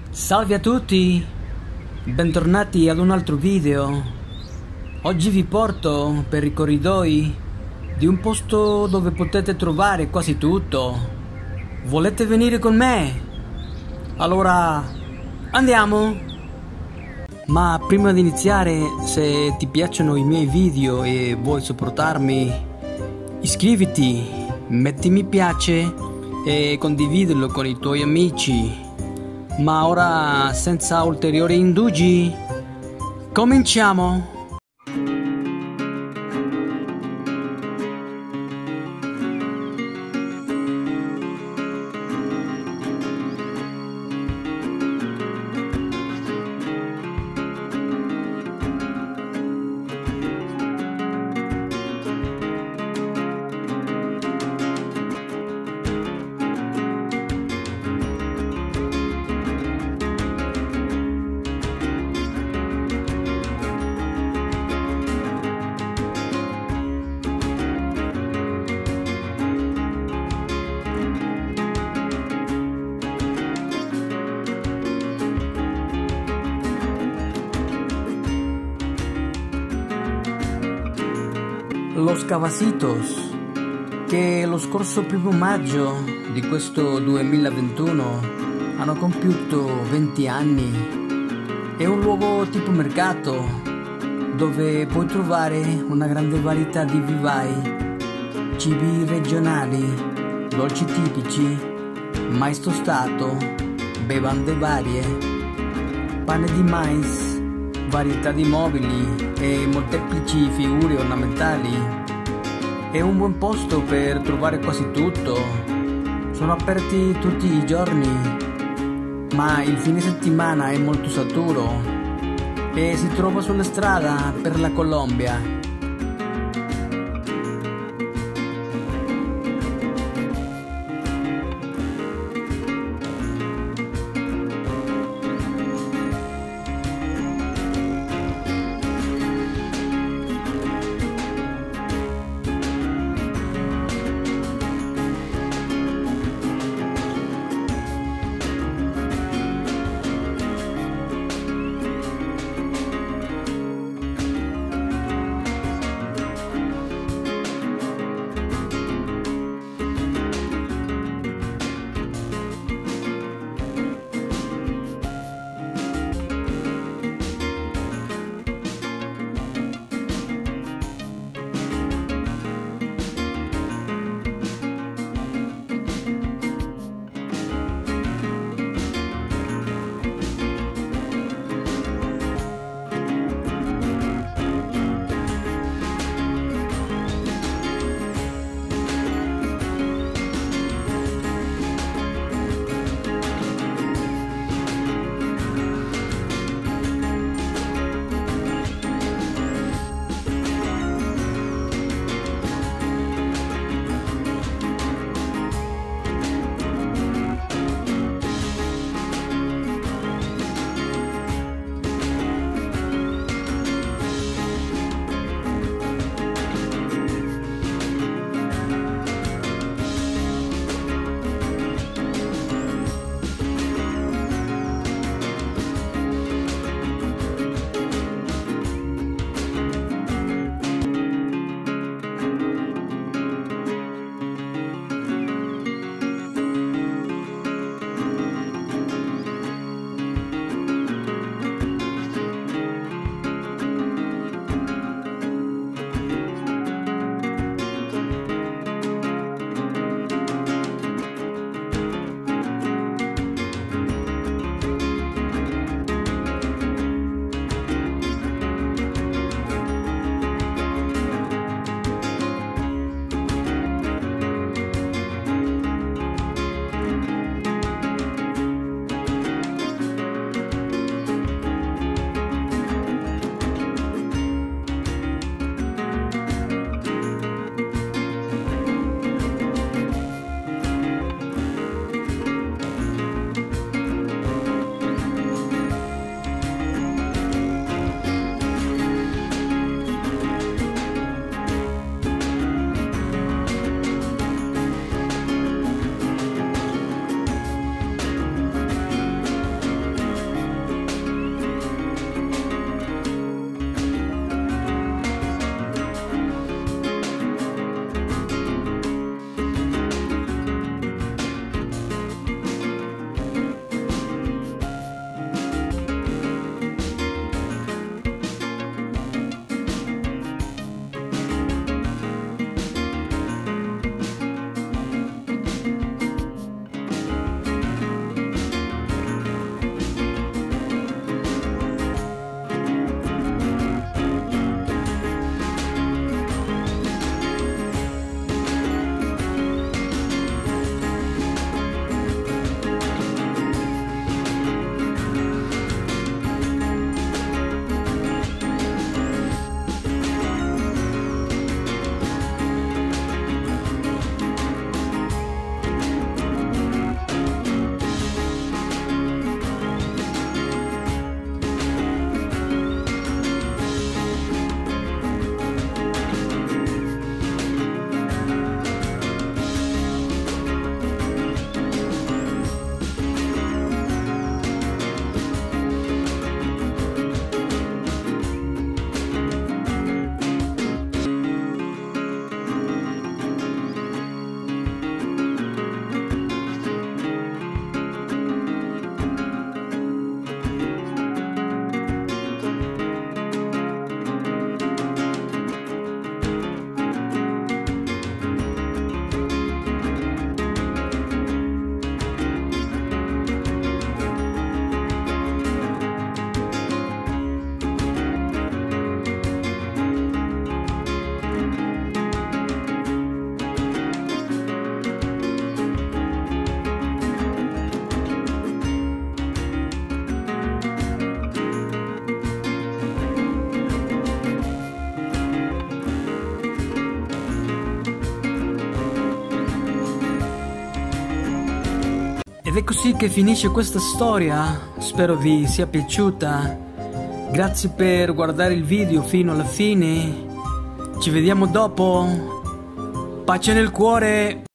Salve a tutti, bentornati ad un altro video. Oggi vi porto per i corridoi di un posto dove potete trovare quasi tutto. Volete venire con me? Allora, andiamo! Ma prima di iniziare, se ti piacciono i miei video e vuoi supportarmi, iscriviti, metti mi piace e condividilo con i tuoi amici. Ma ora, senza ulteriori indugi, cominciamo! Los Cavasitos, che lo scorso 1° maggio di questo 2021 hanno compiuto 20 anni, è un luogo tipo mercato dove puoi trovare una grande varietà di vivai, cibi regionali, dolci tipici, mais tostato, bevande varie, pane di mais, varietà di mobili e molteplici figure ornamentali. È un buon posto per trovare quasi tutto. Sono aperti tutti i giorni, ma il fine settimana è molto saturo e si trova sulla strada per la Colombia. Ed è così che finisce questa storia, spero vi sia piaciuta. Grazie per guardare il video fino alla fine, ci vediamo dopo, pace nel cuore!